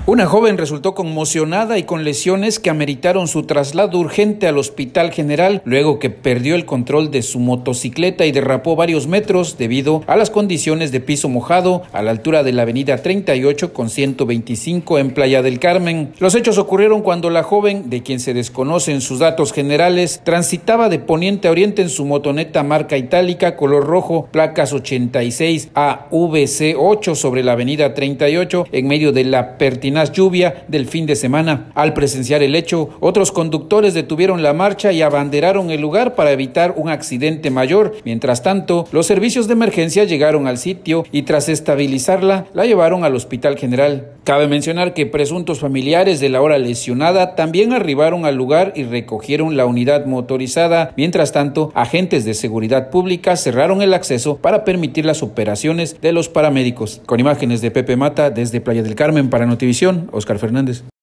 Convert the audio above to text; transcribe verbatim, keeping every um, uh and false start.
Una joven resultó conmocionada y con lesiones que ameritaron su traslado urgente al Hospital General luego que perdió el control de su motocicleta y derrapó varios metros debido a las condiciones de piso mojado a la altura de la avenida treinta y ocho con ciento veinticinco en Playa del Carmen. Los hechos ocurrieron cuando la joven, de quien se desconocen sus datos generales, transitaba de poniente a oriente en su motoneta marca itálica color rojo, placas ochenta y seis A V C ocho sobre la avenida treinta y ocho en medio de la pertinaz lluvia del fin de semana. Al presenciar el hecho, otros conductores detuvieron la marcha y abanderaron el lugar para evitar un accidente mayor. Mientras tanto, los servicios de emergencia llegaron al sitio y tras estabilizarla, la llevaron al Hospital General. Cabe mencionar que presuntos familiares de la hora lesionada también arribaron al lugar y recogieron la unidad motorizada. Mientras tanto, agentes de seguridad pública cerraron el acceso para permitir las operaciones de los paramédicos. Con imágenes de Pepe Mata desde Playa del Carmen para Notivisión, Oscar Fernández.